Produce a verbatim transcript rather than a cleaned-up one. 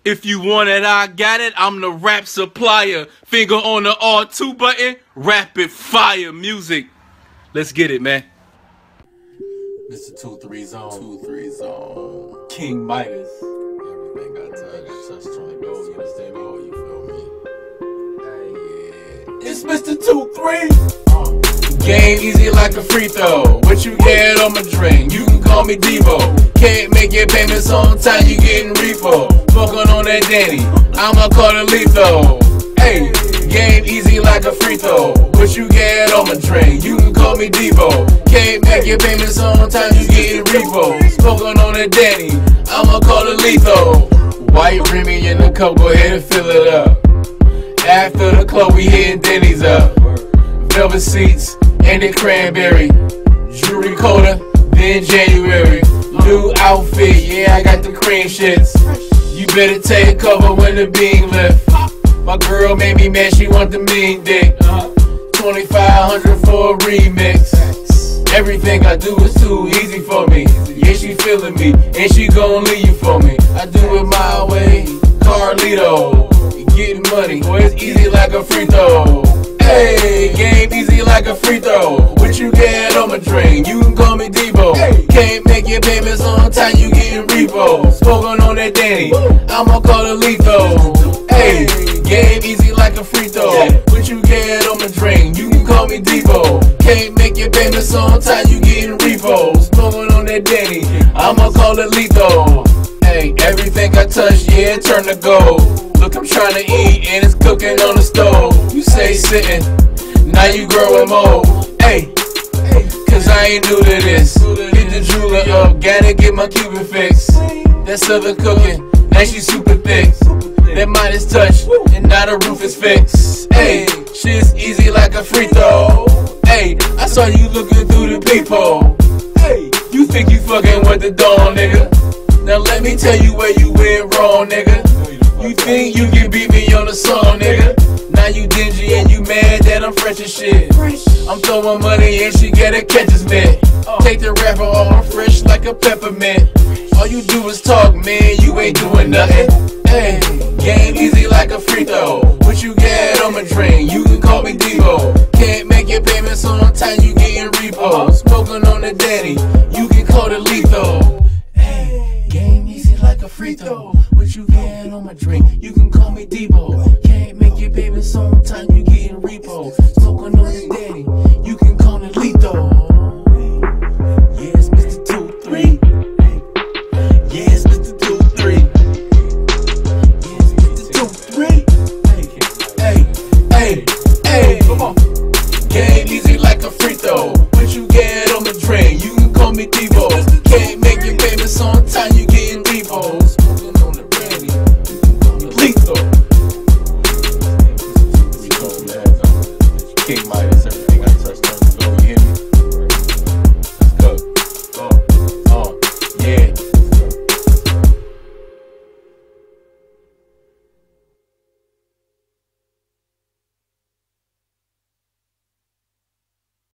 If you want it, I got it. I'm the rap supplier. Finger on the R two button. Rapid fire music. Let's get it, man. Mister two three Zone. two three Zone. King Midas. Everything I touch, touch trying to go. You understand me? Oh, you feel me? Hey, yeah. It's Mister two three. Uh. Game easy like a free throw. What you get on my drink? You can call me Devo. Can't make your payments on time, you getting repo. Fucking on that Danny, I'ma call it lethal. Hey, game easy like a free throw. What you get on my drink? You can call me Devo. Can't make your payments on time, you getting repo. Smoking on that Danny, I'ma call it lethal. White Remy in the cup, go ahead and fill it up. After the club, we hitting Denny's up. Velvet seats and the cranberry. Jewelry coda, then January. New outfit, yeah, I got the cream shits. You better take cover when the beam lift. My girl made me mad, she want the mean dick. twenty-five hundred for a remix. Everything I do is too easy for me. Yeah, she feeling me, and she gon' leave you for me. I do it my way, Carlito. Getting money, boy, it's easy like a free throw. Hey, game easy like a free throw. What you get on my drink? You can call me Devo. Can't make your payments on time, you getting repo. Smoking on that Danny, I'ma call it lethal. Hey, game easy like a free throw. What you get on my drink? You can call me Devo. Can't make your payments on time, you getting repo. Smoking on that Danny, I'ma call it lethal. Hey, everything I touch, yeah, turn to gold. Look, I'm trying to eat and it's cooking on the stove. You say sitting, now you growing more. Hey, cause I ain't new to this. Get the jeweler up, gotta get my Cuban fix. That southern cooking, now she super thick. That Midas touch, and now the roof is fixed. Hey, shit's easy like a free throw. Hey, I saw you looking through the peephole. Hey, you think you fucking with the dawn, nigga? Now let me tell you where you went wrong, nigga. You think you can beat me on the song, nigga? Now you dingy and you mad that I'm fresh as shit. I'm throwing money and she gotta catch his mitt. Take the rapper all fresh like a peppermint. All you do is talk, man, you ain't doing nothing. Hey, game easy like a free throw. What you get on my drink? You can call me Devo. Can't make your payments on time, you getting repo. Smoking on the Danny, you can call it lethal. Hey, game easy like a free throw. What you get on my drink? You can call me Devo. Can't make your payments on time, you getting repo. Smoking on the Danny, you can call it lethal.